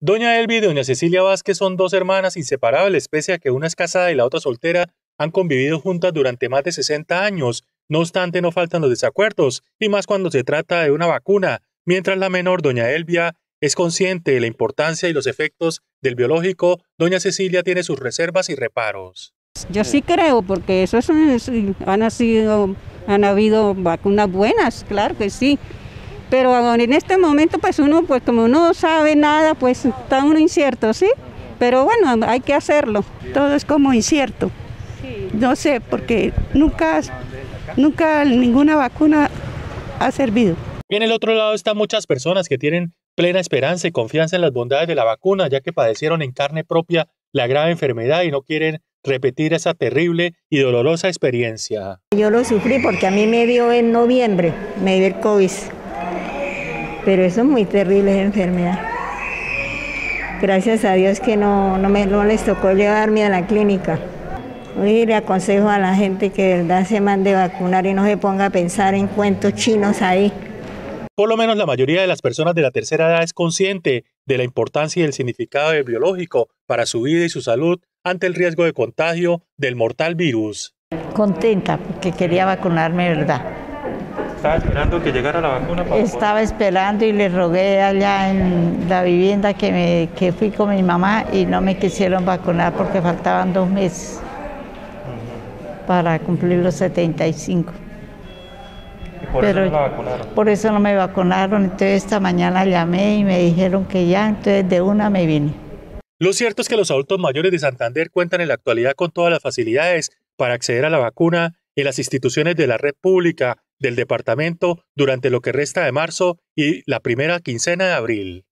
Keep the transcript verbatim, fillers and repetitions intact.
Doña Elvia y doña Cecilia Vázquez son dos hermanas inseparables, pese a que una es casada y la otra soltera. Han convivido juntas durante más de sesenta años. No obstante, no faltan los desacuerdos, y más cuando se trata de una vacuna, mientras la menor, doña Elvia, es consciente de la importancia y los efectos del biológico. Doña Cecilia tiene sus reservas y reparos. Yo sí creo, porque eso es, han, sido, han habido vacunas buenas, claro que sí. Pero en este momento, pues uno, pues como no sabe nada, pues está uno incierto, ¿sí? Pero bueno, hay que hacerlo. Todo es como incierto. No sé, porque nunca, nunca ninguna vacuna ha servido. Y en el otro lado están muchas personas que tienen plena esperanza y confianza en las bondades de la vacuna, ya que padecieron en carne propia la grave enfermedad y no quieren repetir esa terrible y dolorosa experiencia. Yo lo sufrí porque a mí me dio en noviembre, me dio el COVID. Pero eso es muy terrible, esa enfermedad. Gracias a Dios que no, no, me, no les tocó llevarme a la clínica. Hoy le aconsejo a la gente que de verdad se mande vacunar y no se ponga a pensar en cuentos chinos ahí. Por lo menos la mayoría de las personas de la tercera edad es consciente de la importancia y el significado del biológico para su vida y su salud ante el riesgo de contagio del mortal virus. Contenta porque quería vacunarme, ¿verdad? ¿Estaba esperando que llegara la vacuna? Para Estaba poder... esperando y le rogué allá en la vivienda que, me, que fui con mi mamá y no me quisieron vacunar porque faltaban dos meses uh-huh. para cumplir los setenta y cinco. ¿Y por Pero eso no la vacunaron? Por eso no me vacunaron, entonces esta mañana llamé y me dijeron que ya, entonces de una me vine. Lo cierto es que los adultos mayores de Santander cuentan en la actualidad con todas las facilidades para acceder a la vacuna en las instituciones de la red pública del departamento durante lo que resta de marzo y la primera quincena de abril.